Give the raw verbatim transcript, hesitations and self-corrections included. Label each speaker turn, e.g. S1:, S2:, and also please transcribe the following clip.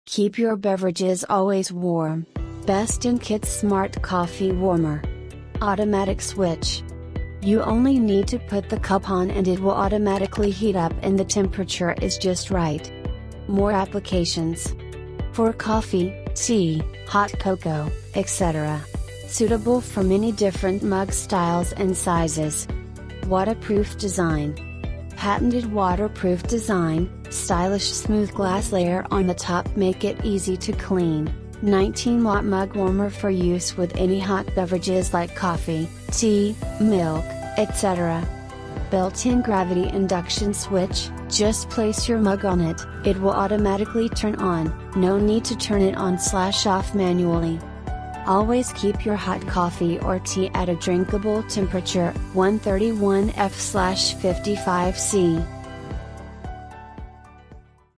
S1: Keep your beverages always warm. Bestinnkits Smart Coffee Warmer. Automatic switch. You only need to put the cup on and it will automatically heat up and the temperature is just right. More applications. For coffee, tea, hot cocoa, et cetera. Suitable for many different mug styles and sizes. Waterproof design. Patented waterproof design, stylish smooth glass layer on the top make it easy to clean. nineteen watt mug warmer for use with any hot beverages like coffee, tea, milk, et cetera. Built-in gravity induction switch, just place your mug on it, it will automatically turn on, no need to turn it on slash off manually. Always keep your hot coffee or tea at a drinkable temperature, one thirty-one F slash fifty-five C.